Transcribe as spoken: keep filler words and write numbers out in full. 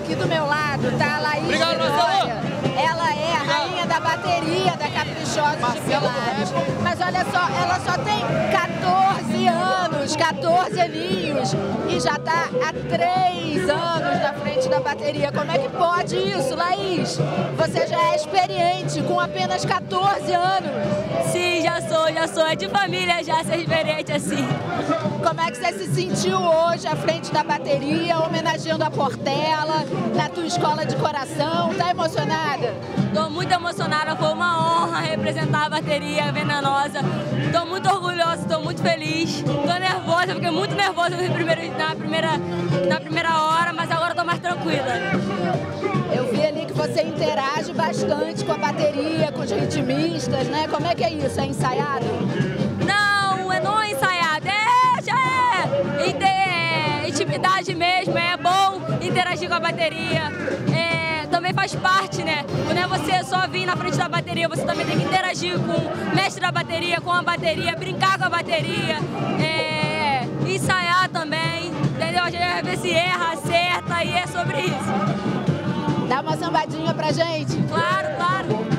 aqui do meu lado tá a Laís Obrigado, Vitória. Ela é a rainha da bateria da Caprichosa de Pilares. Mas olha só, ela só tem quatorze anos, quatorze aninhos, e já tá há três anos na frente da bateria. Como é que pode isso, Laís? Você já é experiente com apenas quatorze anos. Sim, já sou, já sou. É de família já ser experiente assim. Como é que você se sentiu hoje à frente da bateria, homenageando a Portela, na tua escola de coração? Tá emocionada? Estou muito emocionada, foi uma honra representar a bateria venenosa. Estou muito orgulhosa, estou muito feliz. Estou nervosa, fiquei muito nervosa no primeiro, na, primeira, na primeira hora, mas agora estou mais tranquila. Eu vi ali que você interage bastante com a bateria, com os ritmistas, né? Como é que é isso? É ensaiado? Não, é não é ensaiado, é, já é, é intimidade mesmo, é bom interagir com a bateria. É, também faz parte, né? Não é você só vir na frente da bateria, você também tem que interagir com o mestre da bateria, com a bateria, brincar com a bateria, é, ensaiar também, entendeu? A gente vai ver se erra, acerta, e é sobre isso. Dá uma sambadinha pra gente. Claro, claro.